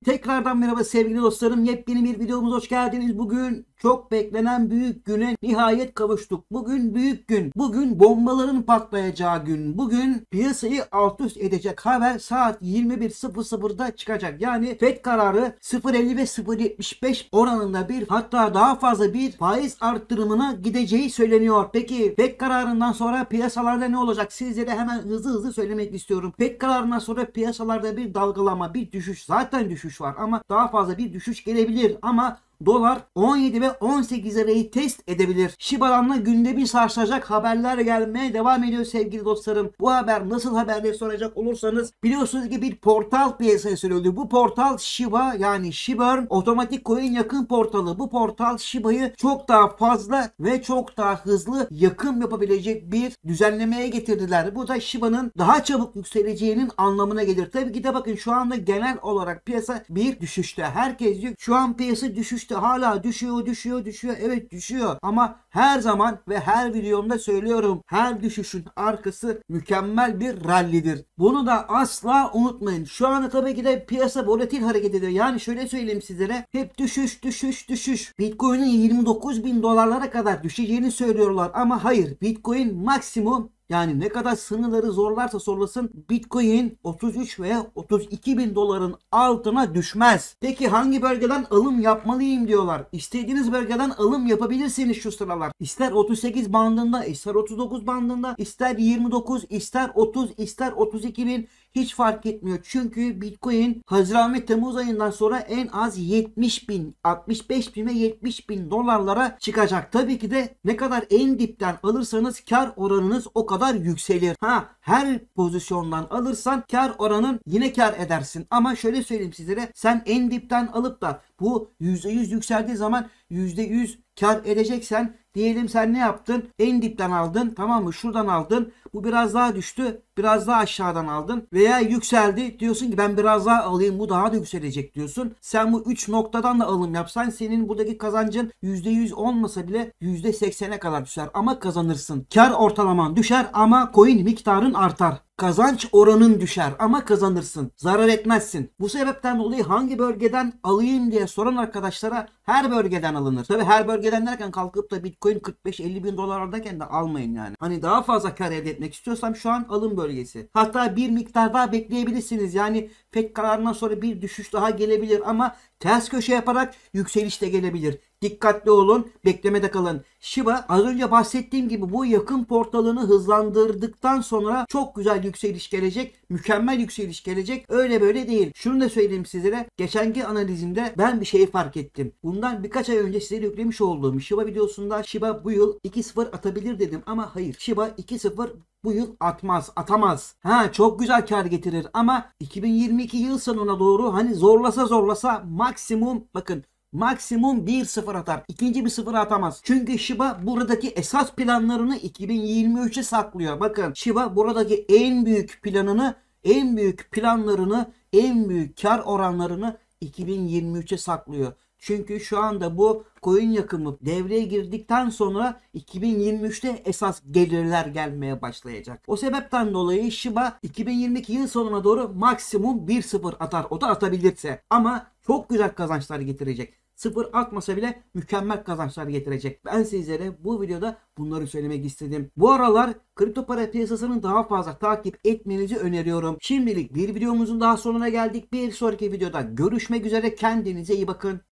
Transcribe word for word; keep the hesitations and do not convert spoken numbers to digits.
Tekrardan merhaba sevgili dostlarım. Yepyeni bir videomuza hoş geldiniz. Bugün çok beklenen büyük güne nihayet kavuştuk. Bugün büyük gün. Bugün bombaların patlayacağı gün. Bugün piyasayı alt üst edecek haber saat yirmi bir sıfır sıfırda çıkacak. Yani Fed kararı sıfır virgül elli ve sıfır virgül yetmiş beş oranında bir, hatta daha fazla bir faiz arttırımına gideceği söyleniyor. Peki Fed kararından sonra piyasalarda ne olacak? Sizlere hemen hızlı hızlı söylemek istiyorum. Fed kararından sonra piyasalarda bir dalgalama, bir düşüş, zaten düşüş var ama daha fazla bir düşüş gelebilir. Ama dolar on yedi ve on sekiz lirayı test edebilir. Shiba'nla gündemi sarsacak haberler gelmeye devam ediyor sevgili dostlarım. Bu haber nasıl haberleri soracak olursanız, biliyorsunuz ki bir portal piyasaya sürüldü. Bu portal Shiba, yani Shibburn otomatik coin yakın portalı. Bu portal Shiba'yı çok daha fazla ve çok daha hızlı yakım yapabilecek bir düzenlemeye getirdiler. Bu da Shiba'nın daha çabuk yükseleceğinin anlamına gelir. Tabii ki de bakın, şu anda genel olarak piyasa bir düşüşte. Herkes diyor şu an piyasa düşüşte. İşte hala düşüyor, düşüyor, düşüyor. Evet, düşüyor. Ama her zaman ve her videomda söylüyorum, her düşüşün arkası mükemmel bir rallidir. Bunu da asla unutmayın. Şu anda tabii ki de piyasa volatil hareket ediyor. Yani şöyle söyleyeyim sizlere. Hep düşüş, düşüş, düşüş. Bitcoin'in yirmi dokuz bin dolarlara kadar düşeceğini söylüyorlar. Ama hayır. Bitcoin maksimum, yani ne kadar sınırları zorlarsa zorlasın, Bitcoin otuz üç veya otuz iki bin doların altına düşmez. Peki hangi bölgeden alım yapmalıyım diyorlar. İstediğiniz bölgeden alım yapabilirsiniz şu sıralar. İster otuz sekiz bandında, ister otuz dokuz bandında, ister yirmi dokuz, ister otuz, ister otuz iki bin, hiç fark etmiyor. Çünkü Bitcoin Haziran ve Temmuz ayından sonra en az yetmiş bin, altmış beş bin ve yetmiş bin dolarlara çıkacak. Tabii ki de ne kadar en dipten alırsanız kar oranınız o kadar yükselir. Ha, her pozisyondan alırsan kar oranın yine kar edersin. Ama şöyle söyleyeyim sizlere, sen en dipten alıp da bu yüzde yüz yükseldiği zaman yüzde yüz kar edeceksen, diyelim sen ne yaptın? En dipten aldın, tamam mı? Şuradan aldın. Bu biraz daha düştü. Biraz daha aşağıdan aldın. Veya yükseldi. Diyorsun ki ben biraz daha alayım, bu daha da yükselecek diyorsun. Sen bu üç noktadan da alım yapsan, senin buradaki kazancın yüzde yüz olmasa bile yüzde seksene kadar düşer. Ama kazanırsın. Kar ortalaman düşer ama coin miktarın artar. Kazanç oranın düşer ama kazanırsın. Zarar etmezsin. Bu sebepten dolayı hangi bölgeden alayım diye soran arkadaşlara, her bölgeden alınır. Tabi her bölgeden derken kalkıp da Bitcoin kırk beş elli bin dolardayken de almayın yani. Hani daha fazla kar elde etmek istiyorsam şu an alım bölgesi. Hatta bir miktar daha bekleyebilirsiniz. Yani Fed kararından sonra bir düşüş daha gelebilir ama ters köşe yaparak yükseliş de gelebilir. Dikkatli olun, beklemede kalın. Shiba, az önce bahsettiğim gibi, bu yakın portalını hızlandırdıktan sonra çok güzel yükseliş gelecek. Mükemmel yükseliş gelecek. Öyle böyle değil. Şunu da söyleyeyim sizlere. Geçenki analizimde ben bir şeyi fark ettim. Bundan birkaç ay önce size yüklemiş olduğum Shiba videosunda Shiba bu yıl iki sıfır atabilir dedim. Ama hayır. Shiba iki sıfır bu yıl atmaz, atamaz. Ha, çok güzel kar getirir ama iki bin yirmi iki yıl sonuna doğru, hani zorlasa zorlasa maksimum, bakın, maksimum bir sıfır atar. İkinci bir sıfır atamaz. Çünkü Shiba buradaki esas planlarını iki bin yirmi üçe saklıyor. Bakın, Shiba buradaki en büyük planını, en büyük planlarını, en büyük kar oranlarını iki bin yirmi üçe saklıyor. Çünkü şu anda bu coin yakımı devreye girdikten sonra iki bin yirmi üçte esas gelirler gelmeye başlayacak. O sebepten dolayı Shiba iki bin yirmi iki yıl sonuna doğru maksimum bir sıfır atar. O da atabilirse. Ama çok güzel kazançlar getirecek. Sıfır atmasa bile mükemmel kazançlar getirecek. Ben sizlere bu videoda bunları söylemek istedim. Bu aralar kripto para piyasasını daha fazla takip etmenizi öneriyorum. Şimdilik bir videomuzun daha sonuna geldik. Bir sonraki videoda görüşmek üzere. Kendinize iyi bakın.